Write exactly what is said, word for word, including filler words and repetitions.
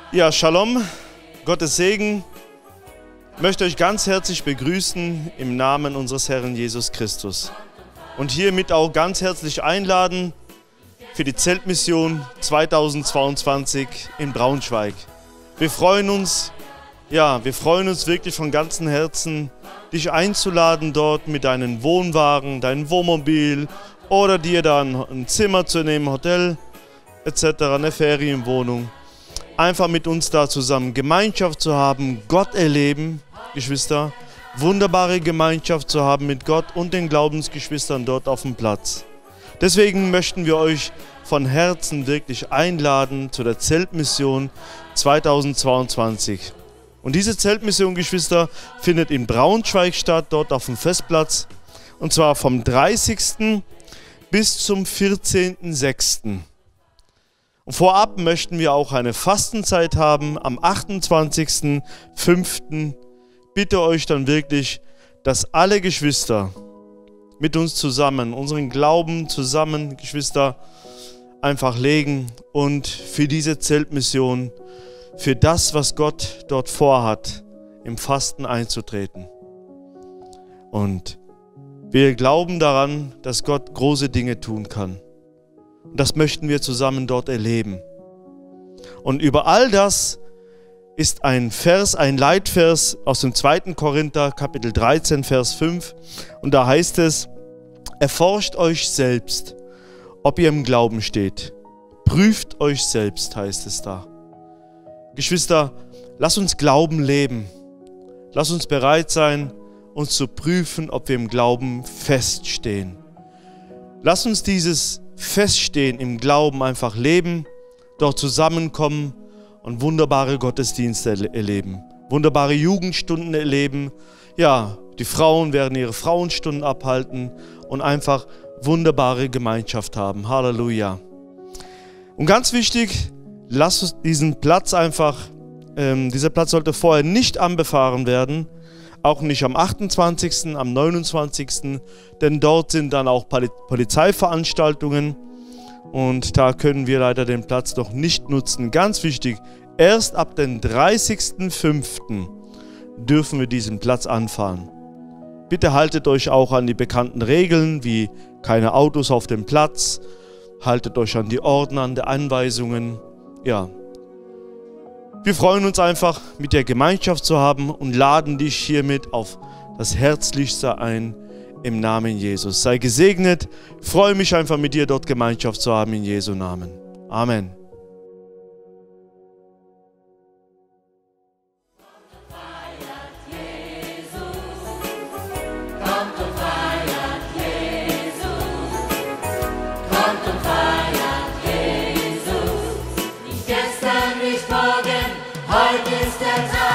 Ja, Shalom, Gottes Segen. Ich möchte euch ganz herzlich begrüßen im Namen unseres Herrn Jesus Christus. Und hiermit auch ganz herzlich einladen für die Zeltmission zweitausendzweiundzwanzig in Braunschweig. Wir freuen uns, ja, wir freuen uns wirklich von ganzem Herzen, dich einzuladen dort mit deinem Wohnwagen, deinem Wohnmobil oder dir dann ein Zimmer zu nehmen, Hotel et cetera, eine Ferienwohnung. Einfach mit uns da zusammen Gemeinschaft zu haben, Gott erleben, Geschwister, wunderbare Gemeinschaft zu haben mit Gott und den Glaubensgeschwistern dort auf dem Platz. Deswegen möchten wir euch von Herzen wirklich einladen zu der Zeltmission zweitausendzweiundzwanzig. Und diese Zeltmission, Geschwister, findet in Braunschweig statt, dort auf dem Festplatz. Und zwar vom dreißigsten bis zum vierzehnten sechsten Und vorab möchten wir auch eine Fastenzeit haben am achtundzwanzigsten fünften Bitte euch dann wirklich, dass alle Geschwister mit uns zusammen, unseren Glauben zusammen, Geschwister, einfach legen und für diese Zeltmission, für das, was Gott dort vorhat, im Fasten einzutreten. Und wir glauben daran, dass Gott große Dinge tun kann. Und das möchten wir zusammen dort erleben. Und über all das ist ein Vers, ein Leitvers aus dem zweiten Korinther, Kapitel dreizehn, Vers fünf. Und da heißt es, erforscht euch selbst, ob ihr im Glauben steht. Prüft euch selbst, heißt es da. Geschwister, lasst uns Glauben leben. Lasst uns bereit sein, uns zu prüfen, ob wir im Glauben feststehen. Lasst uns dieses Feststehen im Glauben einfach leben, dort zusammenkommen und wunderbare Gottesdienste erleben, wunderbare Jugendstunden erleben. Ja, die Frauen werden ihre Frauenstunden abhalten und einfach wunderbare Gemeinschaft haben. Halleluja. Und ganz wichtig, lasst uns diesen Platz einfach, ähm, dieser Platz sollte vorher nicht anbefahren werden, auch nicht am achtundzwanzigsten, am neunundzwanzigsten, denn dort sind dann auch Polizeiveranstaltungen und da können wir leider den Platz noch nicht nutzen. Ganz wichtig, erst ab dem dreißigsten fünften dürfen wir diesen Platz anfahren. Bitte haltet euch auch an die bekannten Regeln, wie keine Autos auf dem Platz, haltet euch an die Ordner, an die Anweisungen, ja. Wir freuen uns einfach, mit der Gemeinschaft zu haben und laden dich hiermit auf das Herzlichste ein im Namen Jesus. Sei gesegnet, freue mich einfach mit dir dort Gemeinschaft zu haben in Jesu Namen. Amen. Heute ist der Tag.